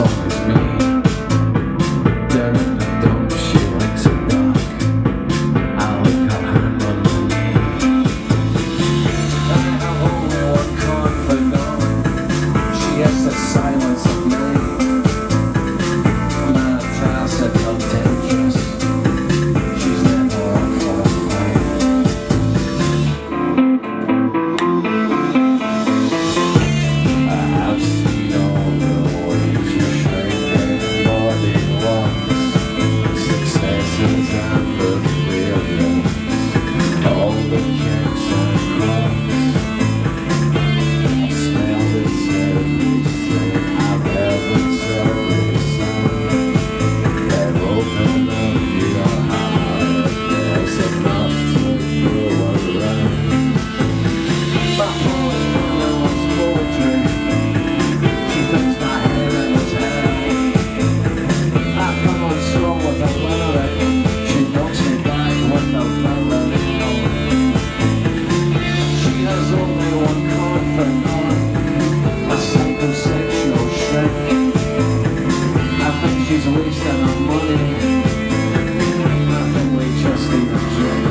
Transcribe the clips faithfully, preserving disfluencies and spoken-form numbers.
song is me. Down in the dump, she likes it dark. I like her hand on my knee. I have only one confidant. She has the silence of me. I'm not tacit or dangerous. She's never up for a fight. I have seen all the ways you shine more than once. Successes and the failures, all the kicks and cracks. I smell this every sin, I've heaven's every sign. They're open up your heart, there's enough to go around. My whole world was poetry. She puts my head in her tail. I come on strong with a lyric. She knocks me back with a villain. She has only one confidant, a psychosexual shrink. I think she's wasting her money. I think we just need a drink.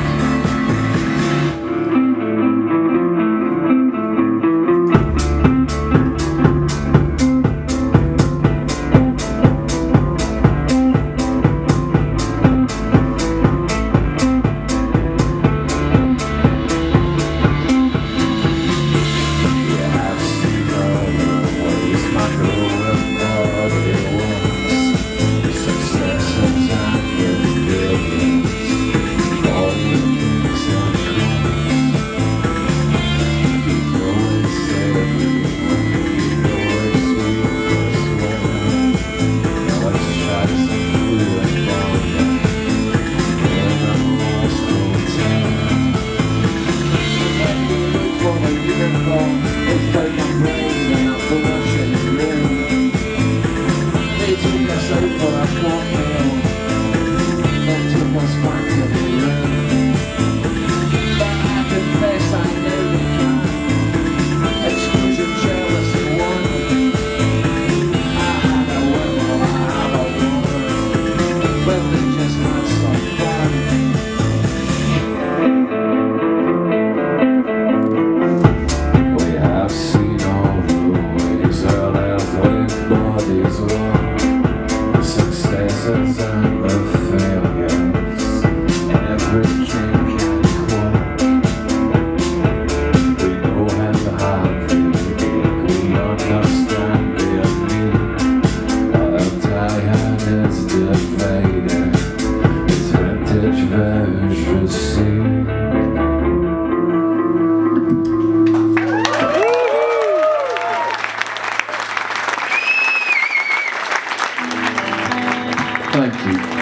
Yeah, I've seen all the ways my growing body wants. Successes and the failures, all the kicks and cracks. You know it's everywhere, you know it's sweet as well. Now it's shots and blue and volume in a lost hotel. When you look for a unicorn, it's like a brain in a bullshit room. They took us out for a cocktail, then took us back to the room. But I confess I know they can. Exclusion, jealous, and one. I had a will, I had a woman, but they just had some fun. We have seen all the ways our earthly bodies run. The successes and the failures, every kink and quirk. We know how hard they make, we understand their need. But our tie-hand is divided, it's vintage vows received. Thank you.